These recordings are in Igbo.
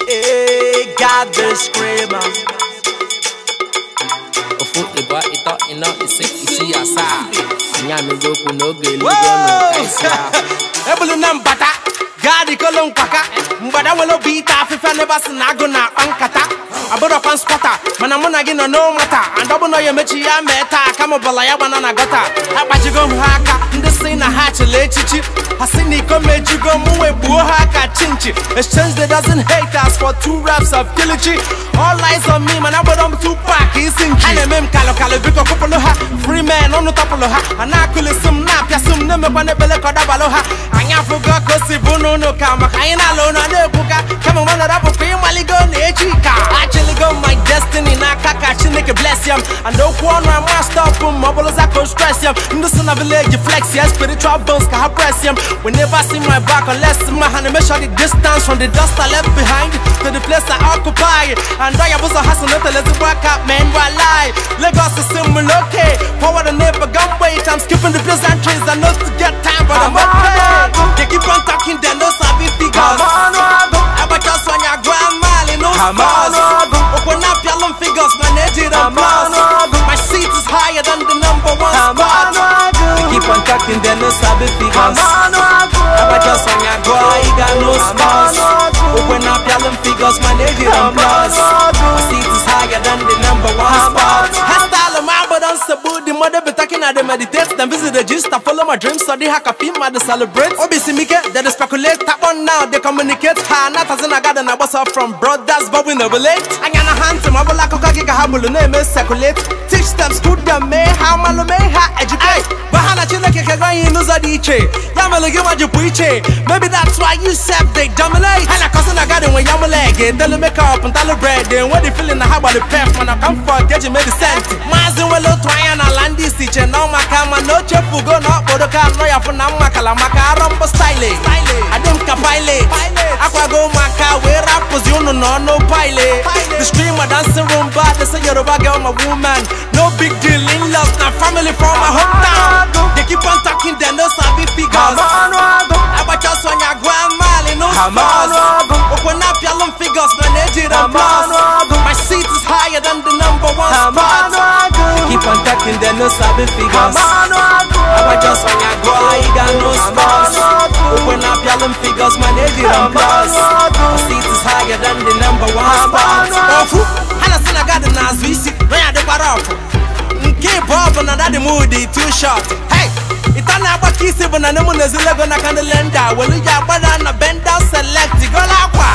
God the screamer. Ofu eba ito ino isi asa. Anya mi goku no gelu gono kaisia. Ebulu na mbata. God kolon kwaka. Mbada welo bita fifa never sinago na ankata. Abodo pan spotter. Mana muna gi no mata. Andobo no yemechi ya meta. Kama bala ya banana gota. Abajigo haka. Ndesi na hachele echichi. Hasini come jugo muwe buo haka chinchi. Exchange that doesn't hate us for 2 raps of Kilichi. All eyes on me, man. I bought on 2 pack. He's in G. And kalo viko kupoloha. Free man on the topoloha. Anakuli sum napia sum neme kwa nebele koda baloha. Anyafuga kosi bunu no kama. Kaina lona nebuka. Kama wana rapo kwa maligo nechika. Actually go my destiny na kaka chineke bless him. And don't want my master from mobiles I could stress him. In the son of village flex yeah, spiritual bones can press him. We never see my back unless my hand measure the distance from the dust I left behind to the place I occupy. And I was a hustle until let's work out, man, while lie. Lagos is similar, okay. Forward and never gun wait. I'm skipping the pleasantries. I know to get time, but I'm okay. They keep on talking, they know sabi figures. I bet just when your grandma, no scars. Open up your long figures, manage it and plus. My seat is higher than the #1 spot. They keep on talking, they know sabi figures. I bet just when your grandma, got no scars. Open up your long figures, manage it and plus. My seat is higher than the #1 spot. Hairstyle my but on sabu the mother be talking at the meditate. Then visit the gist, I follow my dreams, so they hack a film at the celebrate. Obisi Mike, they speculate, tap on now, they communicate. Ha, not as in a garden, I was off from brothers, but we never late. I got a hand to my black giga habulu name is circulate. Teach them, school them, may how malo may ha educate. Bahana chile kekagay inuza diche. Yamalo give what you preach. Maybe that's why you said they dominate. And I cousin I got it when yamalege. Tell them make up and tell the bread. Then what they feeling how about the pep when I come for get you made the cent. Mazin well twine and land this teacher. No makama no chef go no bodoka no ya for namakala makaramba style. I don't kapile. Aqua go maka where rap position no pile. The streamer dancing room bad. They say you're a girl, my woman. No big deal in love, not family from my hometown. They keep on talking, they know sabi figures. I bet just when your grandma, no scars. Open up your long figures, manage it and plus. My seat is higher than the #1 spot. They keep on talking, they know sabi figures. I bet just when your grandma, got no scars. Open up your long figures, manage it and plus. My seat is higher than the #1 spot. I got the Nazisi, when I do paraffin. Keep up and another moody too short. Hey, it's an apple kiss, but I know there's a level I can't lend out. Well, you got better than a bend down select. Go aqua.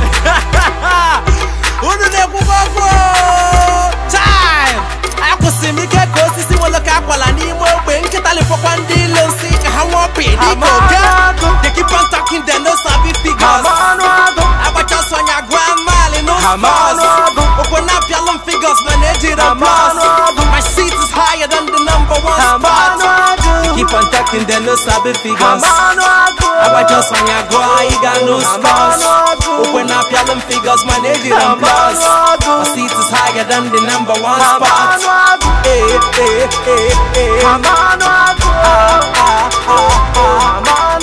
Who do they go? Time. I could see me get close to see what look up while I need more. When get a little one deal and see how I'm paid. They keep on talking, they know sabi figures. I bet just when your grandma, no scars. Open up your long figures, manage it and plus. My seat is higher than the #1 spot. Keep on talking, they know sabi figures. I bet just when your grandma, got no scars. Open up your long figures, manage it and plus. My seat is higher than the #1 spot. Hey, hey, hey, hey.